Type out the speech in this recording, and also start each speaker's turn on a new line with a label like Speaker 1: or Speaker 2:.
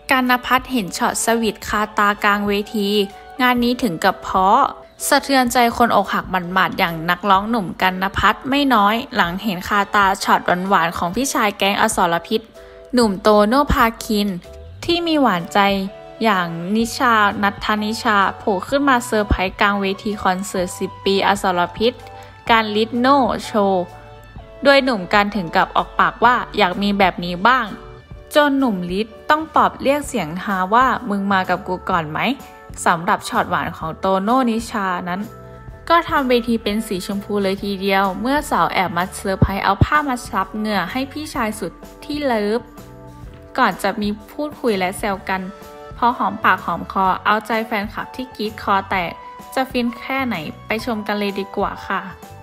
Speaker 1: กันภัทรเห็นช็อตสวีทคาตากลางเวทีงานนี้ถึงกับเพาะสะเทือนใจคนอกหักหมาดๆอย่างนักร้องหนุ่มกันภัทรไม่น้อยหลังเห็นคาตาช็อตหวานๆของพี่ชายแก๊งอสรพิษหนุ่มโตโน่ภาคินที่มีหวานใจอย่างนิชานัทธนิชาโผล่ขึ้นมาเซอร์ไพรส์กลางเวทีคอนเสิร์ต10 ปีอสรพิษการลิทโนโชว์โดยหนุ่มกันถึงกับออกปากว่าอยากมีแบบนี้บ้างจนหนุ่มลิทต้องปลอบเรียกเสียงฮาว่ามึงมากับกูก่อนไหมสำหรับช็อตหวานของโตโน่นิชานั้นก็ทำเวทีเป็นสีชมพูเลยทีเดียวเมื่อสาวแอบมาเซอร์ไพรส์เอาผ้ามาซับเหงื่อให้พี่ชายสุดที่เลิฟก่อนจะมีพูดคุยและแซวกันพอหอมปากหอมคอเอาใจแฟนคลับที่กรี๊ดคอแตกจะฟินแค่ไหนไปชมกันเลยดีกว่าค่ะ